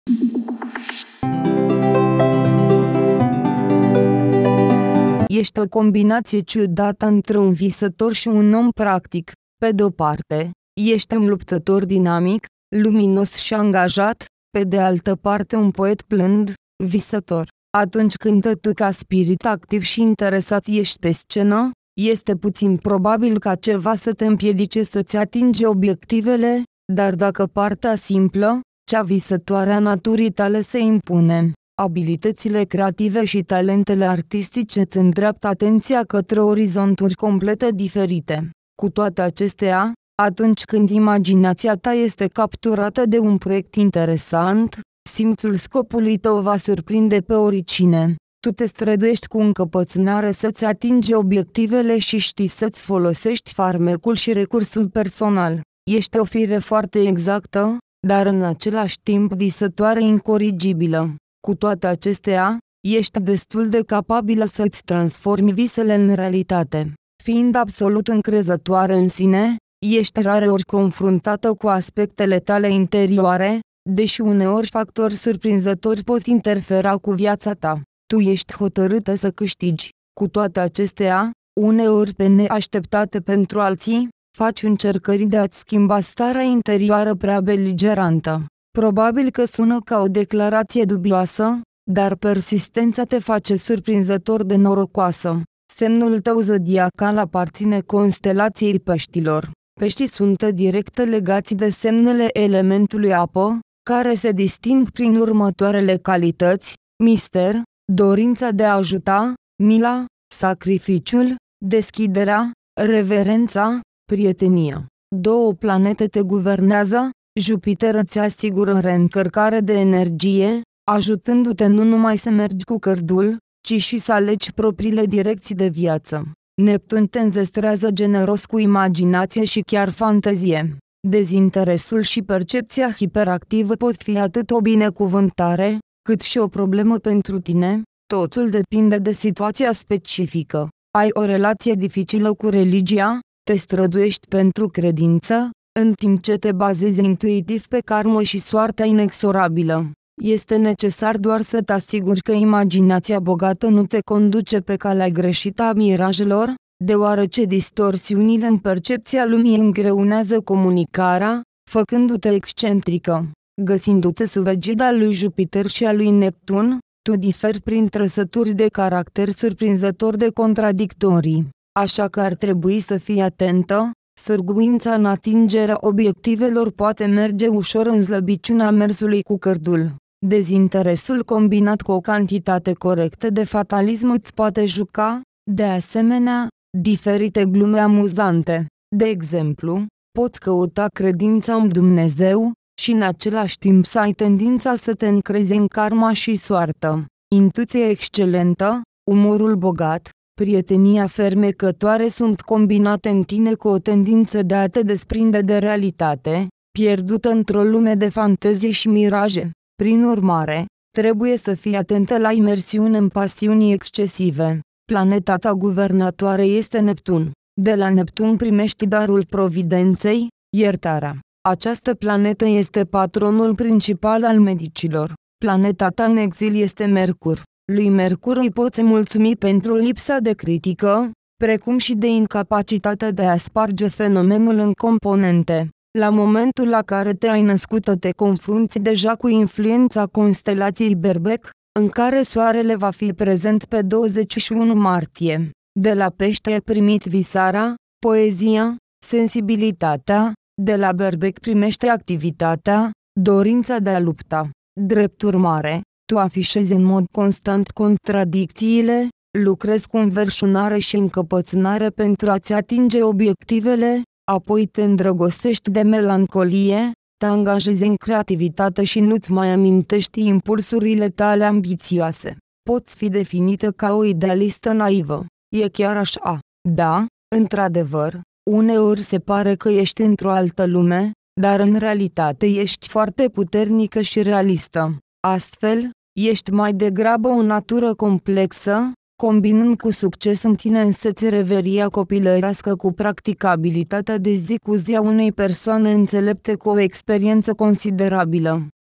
Ești o combinație ciudată între un visător și un om practic. Pe de-o parte, ești un luptător dinamic, luminos și angajat, pe de altă parte un poet blând, visător. Atunci când tu ca spirit activ și interesat ești pe scenă, este puțin probabil ca ceva să te împiedice să-ți atingi obiectivele, dar dacă partea simplă, cea visătoare a naturii tale se impune, abilitățile creative și talentele artistice îți îndreaptă atenția către orizonturi complete diferite. Cu toate acestea, atunci când imaginația ta este capturată de un proiect interesant, simțul scopului tău va surprinde pe oricine. Tu te străduiești cu încăpățânare să-ți atingi obiectivele și știi să-ți folosești farmecul și recursul personal. Ești o fire foarte exactă, dar în același timp visătoare incorrigibilă. Cu toate acestea, ești destul de capabilă să-ți transformi visele în realitate. Fiind absolut încrezătoare în sine, ești rareori confruntată cu aspectele tale interioare, deși uneori factori surprinzători pot interfera cu viața ta. Tu ești hotărâtă să câștigi. Cu toate acestea, uneori pe neașteptate pentru alții, faci încercări de a-ți schimba starea interioară prea beligerantă. Probabil că sună ca o declarație dubioasă, dar persistența te face surprinzător de norocoasă. Semnul tău zodiacal aparține constelației Peștilor. Peștii sunt direct legați de semnele elementului apă, care se disting prin următoarele calități: mister, dorința de a ajuta, mila, sacrificiul, deschiderea, reverența, prietenia. Două planete te guvernează, Jupiter îți asigură reîncărcare de energie, ajutându-te nu numai să mergi cu cărdul, ci și să alegi propriile direcții de viață. Neptun te înzestrează generos cu imaginație și chiar fantezie. Dezinteresul și percepția hiperactivă pot fi atât o binecuvântare, cât și o problemă pentru tine, totul depinde de situația specifică. Ai o relație dificilă cu religia, te străduiești pentru credință, în timp ce te bazezi intuitiv pe karmă și soarta inexorabilă. Este necesar doar să te asiguri că imaginația bogată nu te conduce pe calea greșită a mirajelor, deoarece distorsiunile în percepția lumii îngreunează comunicarea, făcându-te excentrică. Găsindu-te sub egida lui Jupiter și a lui Neptun, tu diferi prin trăsături de caracter surprinzător de contradictorii. Așa că ar trebui să fii atentă. Sârguința în atingerea obiectivelor poate merge ușor în slăbiciunea mersului cu cărdul. Dezinteresul combinat cu o cantitate corectă de fatalism îți poate juca, de asemenea, diferite glume amuzante. De exemplu, poți căuta credința în Dumnezeu, și în același timp să ai tendința să te încrezi în karma și soartă. Intuiție excelentă, umorul bogat, prietenia fermecătoare sunt combinate în tine cu o tendință de a te desprinde de realitate, pierdută într-o lume de fantezie și miraje. Prin urmare, trebuie să fii atentă la imersiune în pasiuni excesive. Planeta ta guvernatoare este Neptun. De la Neptun primești darul providenței, iertarea. Această planetă este patronul principal al medicilor. Planeta ta în exil este Mercur. Lui Mercur îi poți mulțumi pentru lipsa de critică, precum și de incapacitatea de a sparge fenomenul în componente. La momentul la care te-ai născut te confrunți deja cu influența constelației Berbec, în care soarele va fi prezent pe 21 martie. De la Pește ai primit visarea, poezia, sensibilitatea, de la Berbec primește activitatea, dorința de a lupta. Drept urmare, tu afișezi în mod constant contradicțiile, lucrezi cu înverșunare și încăpățânare pentru a-ți atinge obiectivele, apoi te îndrăgostești de melancolie, te angajezi în creativitate și nu-ți mai amintești impulsurile tale ambițioase. Poți fi definită ca o idealistă naivă. E chiar așa. Da, într-adevăr, uneori se pare că ești într-o altă lume, dar în realitate ești foarte puternică și realistă. Astfel, ești mai degrabă o natură complexă, combinând cu succes în tine însăți reveria copilărească cu practicabilitatea de zi cu zi a unei persoane înțelepte cu o experiență considerabilă.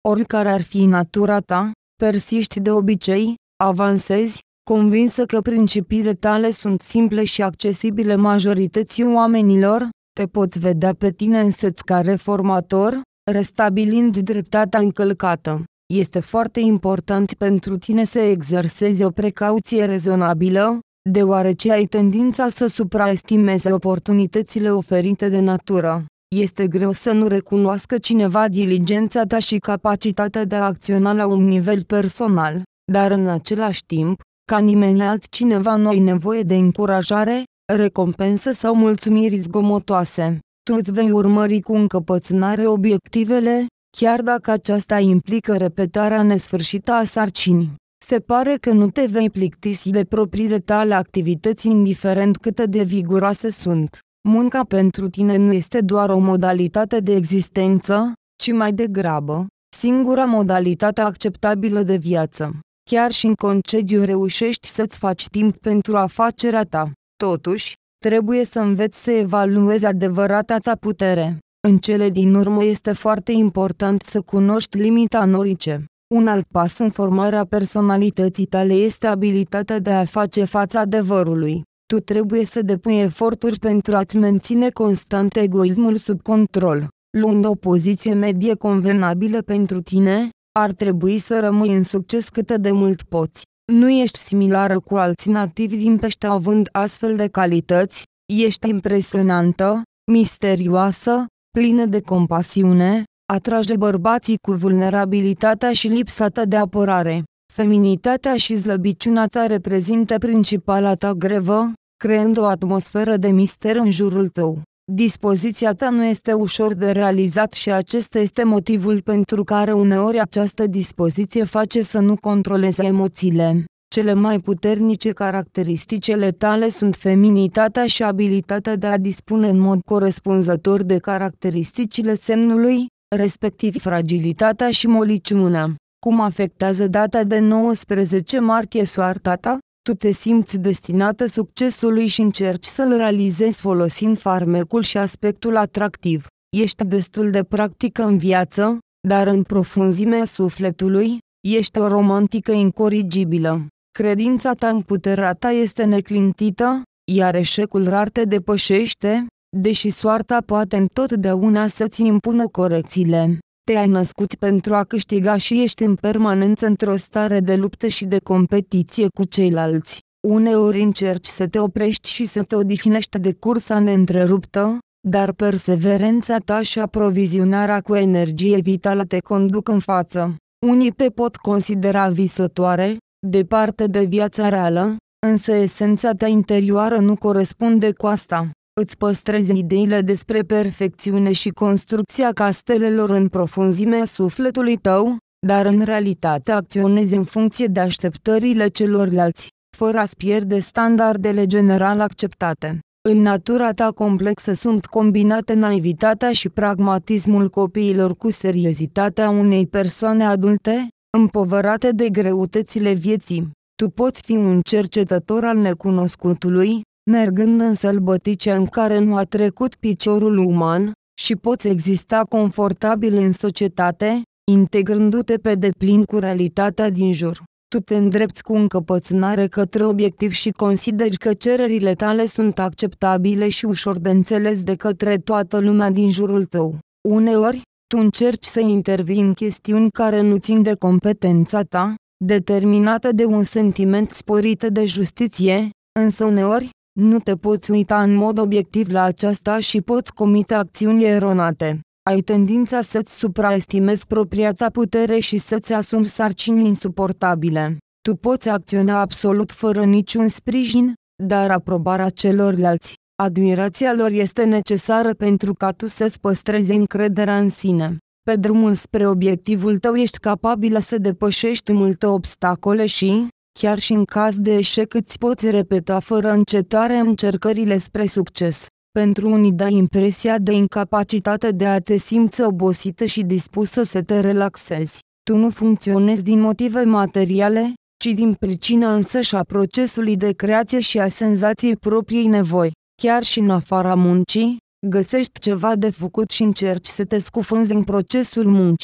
Oricare ar fi natura ta, persiști de obicei, avansezi, convinsă că principiile tale sunt simple și accesibile majorității oamenilor, te poți vedea pe tine însăți ca reformator, restabilind dreptatea încălcată. Este foarte important pentru tine să exersezi o precauție rezonabilă, deoarece ai tendința să supraestimezi oportunitățile oferite de natură. Este greu să nu recunoască cineva diligența ta și capacitatea de a acționa la un nivel personal, dar în același timp, ca nimeni altcineva nu ai nevoie de încurajare, recompensă sau mulțumiri zgomotoase. Tu îți vei urmări cu încăpățânare obiectivele, chiar dacă aceasta implică repetarea nesfârșită a sarcinii. Se pare că nu te vei plictisi de propriile tale activități indiferent cât de viguroase sunt. Munca pentru tine nu este doar o modalitate de existență, ci mai degrabă, singura modalitate acceptabilă de viață. Chiar și în concediu reușești să-ți faci timp pentru afacerea ta. Totuși, trebuie să înveți să evaluezi adevărata ta putere. În cele din urmă este foarte important să cunoști limita norice. Un alt pas în formarea personalității tale este abilitatea de a face față adevărului. Tu trebuie să depui eforturi pentru a-ți menține constant egoismul sub control. Luând o poziție medie convenabilă pentru tine, ar trebui să rămâi în succes cât de mult poți. Nu ești similară cu alții nativi din pește având astfel de calități, ești impresionantă, misterioasă, plină de compasiune, atrage bărbații cu vulnerabilitatea și lipsa ta de apărare. Feminitatea și slăbiciunea ta reprezintă principala ta grevă, creând o atmosferă de mister în jurul tău. Dispoziția ta nu este ușor de realizat și acesta este motivul pentru care uneori această dispoziție face să nu controlezi emoțiile. Cele mai puternice caracteristicile tale sunt feminitatea și abilitatea de a dispune în mod corespunzător de caracteristicile semnului, respectiv fragilitatea și moliciunea. Cum afectează data de 19 martie soarta ta? Tu te simți destinată succesului și încerci să-l realizezi folosind farmecul și aspectul atractiv. Ești destul de practică în viață, dar în profunzimea sufletului, ești o romantică incorrigibilă. Credința ta în puterea ta este neclintită, iar eșecul rar te depășește, deși soarta poate întotdeauna să-ți impună corecțiile. Te-ai născut pentru a câștiga și ești în permanență într-o stare de luptă și de competiție cu ceilalți. Uneori încerci să te oprești și să te odihnești de cursa neîntreruptă, dar perseverența ta și aprovizionarea cu energie vitală te conduc în față. Unii te pot considera visătoare, departe de viața reală, însă esența ta interioară nu corespunde cu asta. Îți păstrezi ideile despre perfecțiune și construcția castelelor în profunzimea sufletului tău, dar în realitate acționezi în funcție de așteptările celorlalți, fără a-ți pierde standardele general acceptate. În natura ta complexă sunt combinate naivitatea și pragmatismul copiilor cu seriozitatea unei persoane adulte, împovărate de greutățile vieții. Tu poți fi un cercetător al necunoscutului, mergând în sălbătice în care nu a trecut piciorul uman, și poți exista confortabil în societate, integrându-te pe deplin cu realitatea din jur. Tu te îndrepți cu încăpățânare către obiectiv și consideri că cererile tale sunt acceptabile și ușor de înțeles de către toată lumea din jurul tău. Uneori, tu încerci să intervii în chestiuni care nu țin de competența ta, determinată de un sentiment sporit de justiție, însă uneori, nu te poți uita în mod obiectiv la aceasta și poți comite acțiuni eronate. Ai tendința să-ți supraestimezi propria ta putere și să-ți asumi sarcini insuportabile. Tu poți acționa absolut fără niciun sprijin, dar aprobarea celorlalți, admirația lor este necesară pentru ca tu să-ți păstrezi încrederea în sine. Pe drumul spre obiectivul tău ești capabilă să depășești multe obstacole și, chiar și în caz de eșec, îți poți repeta fără încetare încercările spre succes. Pentru unii dai impresia de incapacitate de a te simți obosită și dispusă să te relaxezi. Tu nu funcționezi din motive materiale, ci din pricina însăși a procesului de creație și a senzației propriei nevoi. Chiar și în afara muncii, găsești ceva de făcut și încerci să te scufunzi în procesul muncii.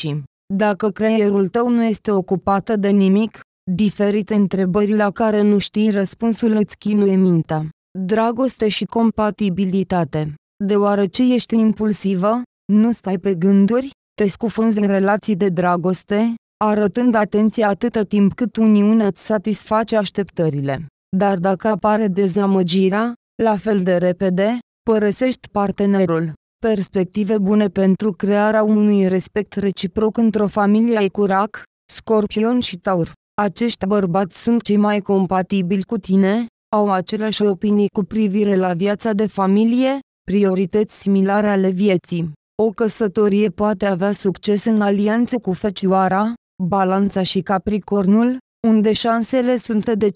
Dacă creierul tău nu este ocupată de nimic, diferite întrebări la care nu știi răspunsul îți chinuie mintea. Dragoste și compatibilitate. Deoarece ești impulsivă, nu stai pe gânduri, te scufunzi în relații de dragoste, arătând atenție atâta timp cât uniunea îți satisface așteptările. Dar dacă apare dezamăgirea, la fel de repede, părăsești partenerul. Perspective bune pentru crearea unui respect reciproc într-o familie ai cu Rac, Scorpion și Taur. Acești bărbați sunt cei mai compatibili cu tine, au aceleași opinii cu privire la viața de familie, priorități similare ale vieții. O căsătorie poate avea succes în alianțe cu Fecioara, Balanța și Capricornul, unde șansele sunt de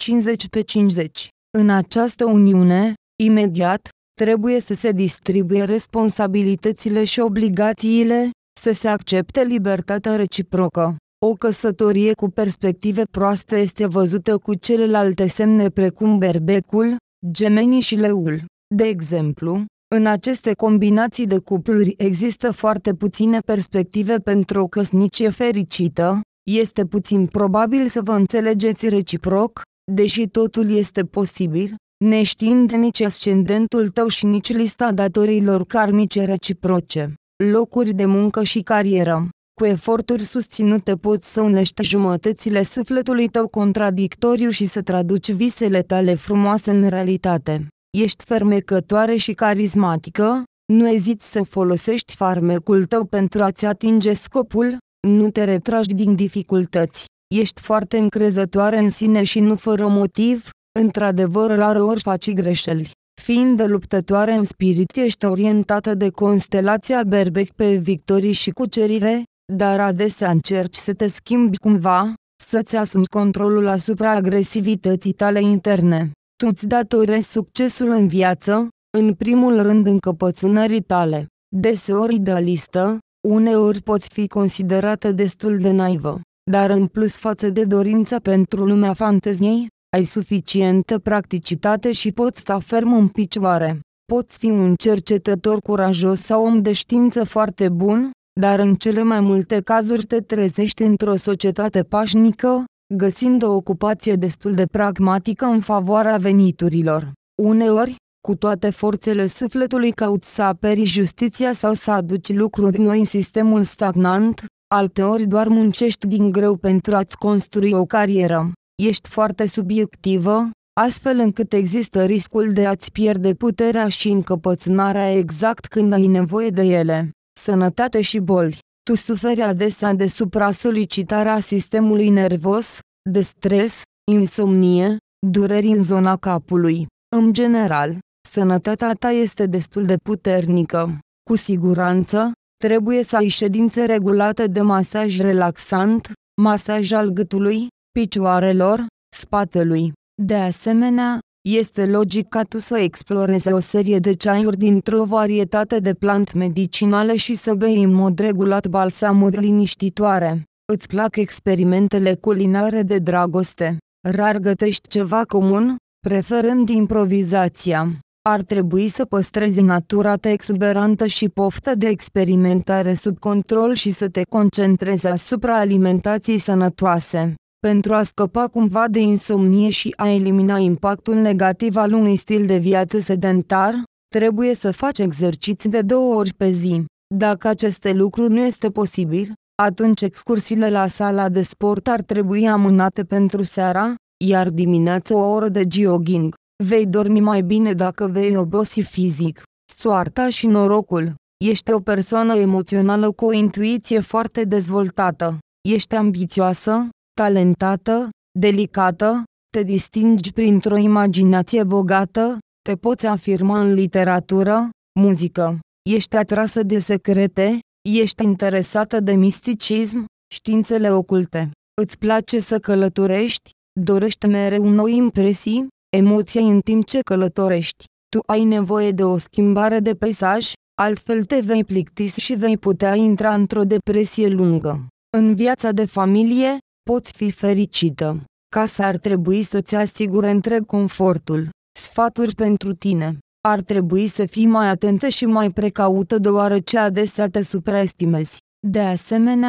50/50. În această uniune, imediat, trebuie să se distribuie responsabilitățile și obligațiile, să se accepte libertatea reciprocă. O căsătorie cu perspective proaste este văzută cu celelalte semne precum Berbecul, Gemenii și Leul. De exemplu, în aceste combinații de cupluri există foarte puține perspective pentru o căsnicie fericită, este puțin probabil să vă înțelegeți reciproc, deși totul este posibil, neștiind nici ascendentul tău și nici lista datoriilor karmice reciproce. Locuri de muncă și carieră. Cu eforturi susținute poți să unești jumătățile sufletului tău contradictoriu și să traduci visele tale frumoase în realitate. Ești fermecătoare și carismatică, nu eziți să folosești farmecul tău pentru a-ți atinge scopul, nu te retragi din dificultăți. Ești foarte încrezătoare în sine și nu fără motiv, într-adevăr rareori faci greșeli. Fiind de luptătoare în spirit, ești orientată de constelația Berbec pe victorii și cucerire, dar adesea încerci să te schimbi cumva, să-ți asumi controlul asupra agresivității tale interne. Tu îți datorezi succesul în viață, în primul rând încăpățânării tale. Deseori idealistă, uneori poți fi considerată destul de naivă, dar în plus față de dorința pentru lumea fanteziei, ai suficientă practicitate și poți sta ferm în picioare. Poți fi un cercetător curajos sau om de știință foarte bun, dar în cele mai multe cazuri te trezești într-o societate pașnică, găsind o ocupație destul de pragmatică în favoarea veniturilor. Uneori, cu toate forțele sufletului cauți să aperi justiția sau să aduci lucruri noi în sistemul stagnant, alteori doar muncești din greu pentru a-ți construi o carieră. Ești foarte subiectivă, astfel încât există riscul de a-ți pierde puterea și încăpățânarea exact când ai nevoie de ele. Sănătate și boli. Tu suferi adesea de supra-solicitarea sistemului nervos, de stres, insomnie, dureri în zona capului. În general, sănătatea ta este destul de puternică. Cu siguranță, trebuie să ai ședințe regulate de masaj relaxant, masaj al gâtului, picioarelor, spatelui. De asemenea, este logic ca tu să explorezi o serie de ceaiuri dintr-o varietate de plante medicinale și să bei în mod regulat balsamuri liniștitoare. Îți plac experimentele culinare de dragoste. Rar gătești ceva comun, preferând improvizația. Ar trebui să păstrezi natura ta exuberantă și poftă de experimentare sub control și să te concentrezi asupra alimentației sănătoase. Pentru a scăpa cumva de insomnie și a elimina impactul negativ al unui stil de viață sedentar, trebuie să faci exerciții de 2 ori pe zi. Dacă aceste lucruri nu este posibil, atunci excursiile la sala de sport ar trebui amânate pentru seara, iar dimineața o oră de jogging. Vei dormi mai bine dacă vei obosi fizic. Soarta și norocul. Ești o persoană emoțională cu o intuiție foarte dezvoltată. Ești ambițioasă, talentată, delicată, te distingi printr-o imaginație bogată, te poți afirma în literatură, muzică. Ești atrasă de secrete, ești interesată de misticism, științele oculte. Îți place să călătorești, dorești mereu noi impresii, emoții în timp ce călătorești. Tu ai nevoie de o schimbare de peisaj, altfel te vei plictisi și vei putea intra într-o depresie lungă. În viața de familie, poți fi fericită. Casa ar trebui să-ți asigure întreg confortul. Sfaturi pentru tine. Ar trebui să fii mai atentă și mai precaută deoarece adesea te supraestimezi. De asemenea,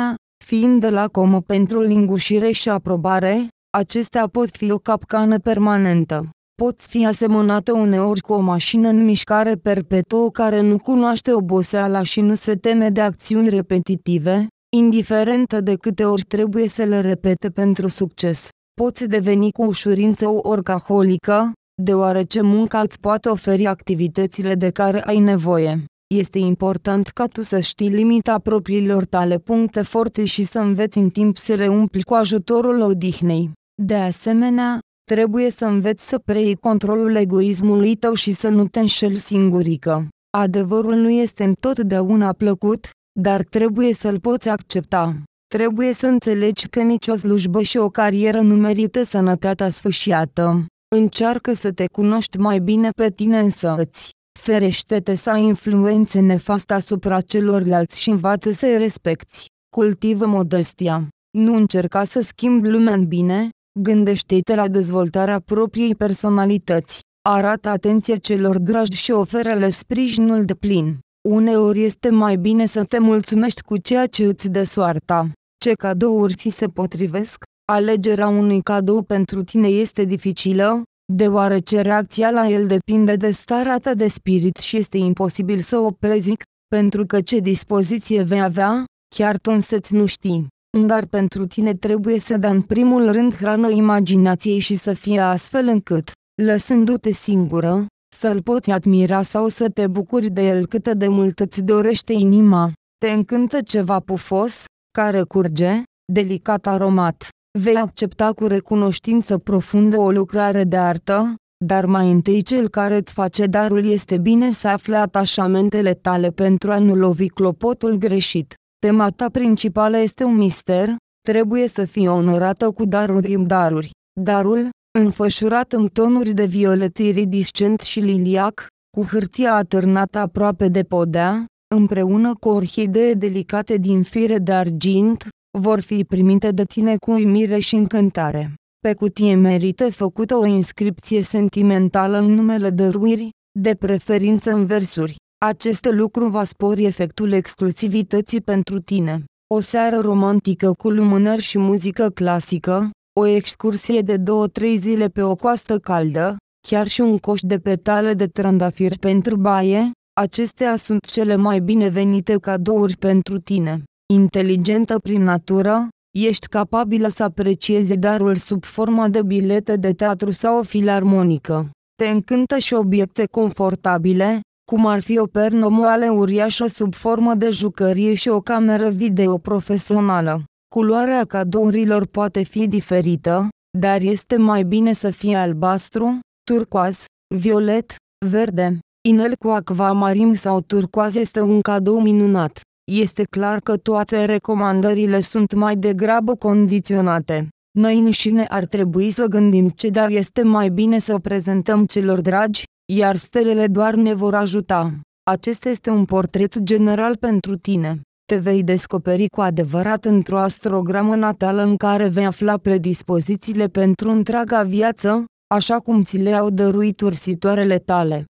Fiind de la comă pentru lingușire și aprobare, acestea pot fi o capcană permanentă. Poți fi asemănată uneori cu o mașină în mișcare perpetuă care nu cunoaște oboseala și nu se teme de acțiuni repetitive, indiferentă de câte ori trebuie să le repete pentru succes. Poți deveni cu ușurință o orcaholică, deoarece munca îți poate oferi activitățile de care ai nevoie. Este important ca tu să știi limita propriilor tale puncte forte și să înveți în timp să le umpli cu ajutorul odihnei. De asemenea, trebuie să înveți să preiei controlul egoismului tău și să nu te înșeli singurică. Adevărul nu este întotdeauna plăcut, dar trebuie să-l poți accepta. Trebuie să înțelegi că nicio slujbă și o carieră nu merită sănătatea sfâșiată. Încearcă să te cunoști mai bine pe tine însăți. Ferește-te să ai influențe nefaste asupra celorlalți și învață să-i respecti. Cultivă modestia. Nu încerca să schimbi lumea în bine, gândește-te la dezvoltarea propriei personalități. Arată atenție celor dragi și oferă-le sprijinul deplin. Uneori este mai bine să te mulțumești cu ceea ce îți dă soarta. Ce cadouri ți se potrivesc? Alegerea unui cadou pentru tine este dificilă, deoarece reacția la el depinde de starea ta de spirit și este imposibil să o prezic, pentru că ce dispoziție vei avea, chiar tu însăți nu știi. Dar pentru tine trebuie să dai în primul rând hrană imaginației și să fie astfel încât, lăsându-te singură, să-l poți admira sau să te bucuri de el cât de mult îți dorește inima. Te încântă ceva pufos, care curge, delicat aromat. Vei accepta cu recunoștință profundă o lucrare de artă, dar mai întâi cel care îți face darul este bine să afle atașamentele tale pentru a nu lovi clopotul greșit. Tema ta principală este un mister, trebuie să fii onorată cu daruri. Darul, înfășurat în tonuri de violet iridiscent și liliac, cu hârtia atârnată aproape de podea, împreună cu orhidee delicate din fire de argint, vor fi primite de tine cu uimire și încântare. Pe cutie merită făcută o inscripție sentimentală în numele dăruirii, de preferință în versuri. Acest lucru va spori efectul exclusivității pentru tine. O seară romantică cu lumânări și muzică clasică, o excursie de 2-3 zile pe o coastă caldă, chiar și un coș de petale de trandafir pentru baie, acestea sunt cele mai binevenite cadouri pentru tine. Inteligentă prin natură, ești capabilă să apreciezi darul sub formă de bilete de teatru sau o filarmonică. Te încântă și obiecte confortabile, cum ar fi o pernă moale uriașă sub formă de jucărie și o cameră video profesională. Culoarea cadourilor poate fi diferită, dar este mai bine să fie albastru, turcoaz, violet, verde. Inel cu acvamarin sau turcoaz este un cadou minunat. Este clar că toate recomandările sunt mai degrabă condiționate. Noi înșine ar trebui să gândim ce dar este mai bine să o prezentăm celor dragi, iar stelele doar ne vor ajuta. Acesta este un portret general pentru tine. Te vei descoperi cu adevărat într-o astrogramă natală în care vei afla predispozițiile pentru întreaga viață, așa cum ți le-au dăruit ursitoarele tale.